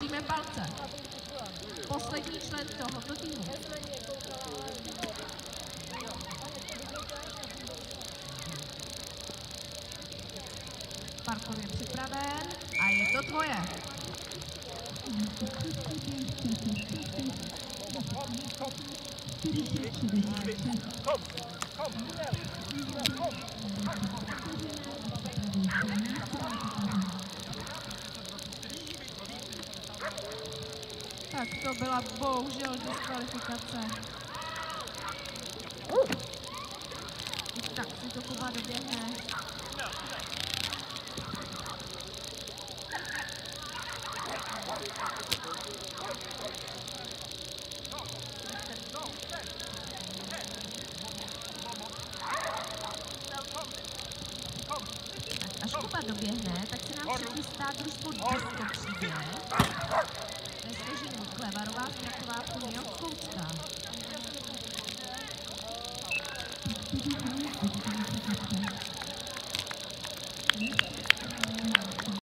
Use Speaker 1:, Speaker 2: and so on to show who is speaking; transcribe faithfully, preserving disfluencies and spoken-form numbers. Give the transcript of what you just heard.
Speaker 1: držíme palce. Poslední člen tohoto týmu. Parkour je připraven a je to tvoje. Tak to byla bohužel diskvalifikace. Tak si to Kuba doběhne. Až Kuba doběhne, tak se nám přichystá družstvo Disco příběh. Ve složení Klevarová, Straková, Punio, Koucká.